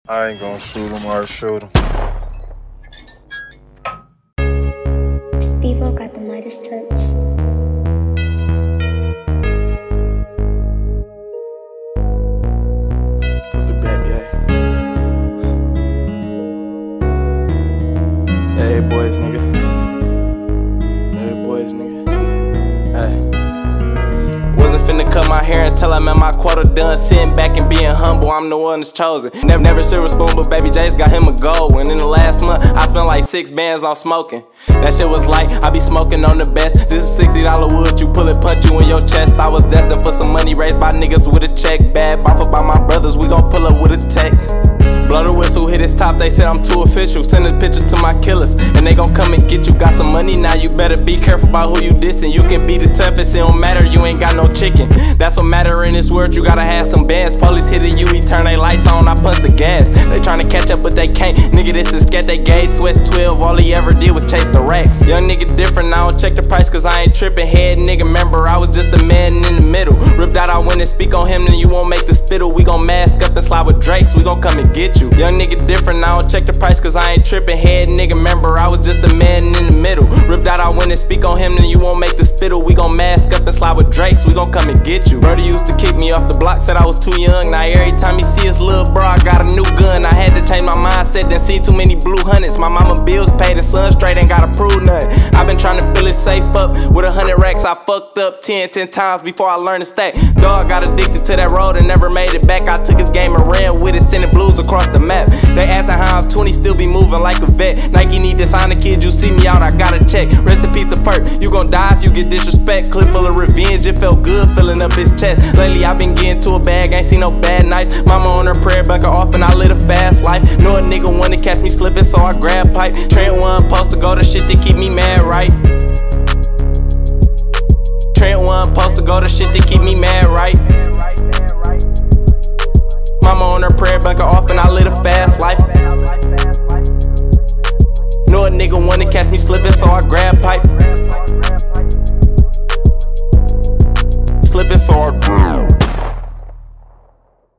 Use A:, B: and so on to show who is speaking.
A: I ain't gonna shoot him or shoot him.
B: Steve-O got the Midas touch.
C: To the baby, hey boys, nigga. Hey boys, nigga. Hey. Wasn't finna cut my hair until I'm at my quota done. Sitting back and being humble, I'm the one that's chosen. Never silver spoon, but baby J's got him a gold. And in the last month, I spent like 6 bands on smoking. That shit was light, I be smoking on the best. This is $60 wood, you pull it, punch you in your chest. I was destined for some money raised by niggas with a check. Bad boffer by my brothers, we gon' pull up with a tech. Blow the whistle, hit his top, they said I'm too official. Sending pictures to my killers, and they gon' come and get you. Got some money now, you better be careful about who you dissing. You can be the toughest, it don't matter, you ain't got no chicken. That's what matter in this world, you gotta have some bands. Police hitting you, he turn they lights on, I punch the gas. They tryna catch up, but they can't. Nigga, this is scat, they gave sweats 12, all he ever did was chase the racks. Young nigga different, I don't check the price cause I ain't tripping. Head nigga, remember, I was just a man in the middle. Ripped out, I went and speak on him, then you won't make the spittle. We gon' mask up and slide with Drakes, we gon' come and get you. Young nigga different, I don't check the price cause I ain't tripping. Head nigga, remember, I was just a man in the middle. Ripped out, I went and speak on him, then you won't make the spittle. We gon' mask up and slide with Drakes, we gon' come and get you. Brody used to kick me off the block, said I was too young. Now every time he see his little bro, I got a new gun. I had to change my mindset, then see too many blue hundreds. My mama bills paid, the son straight ain't gotta prove nothing. I been trying to fill it safe up with 100 racks. I fucked up 10 times before I learned to stack. Dog got addicted to that road and never made it back. I took his game and ran with it, sending blues across the map. They asking how I'm 20, still be moving like a vet. Nike need designer kid, you see me out, I gotta check. Rest in peace to Perk, you gon' die if you get disrespect. Clip full of revenge, it felt good filling up his chest. Lately I been getting to a bag, ain't seen no bad nights. Mama on her prayer bunker off and I live a fast life. Know a nigga wanna catch me slipping, so I grab pipe. Trent one post to go to shit that keep me mad, right? Trent one post to go to shit that keep me mad, right? Mama on her prayer bunker off and I live a fast life. Know a nigga wanna catch me slipping, so I grab pipe.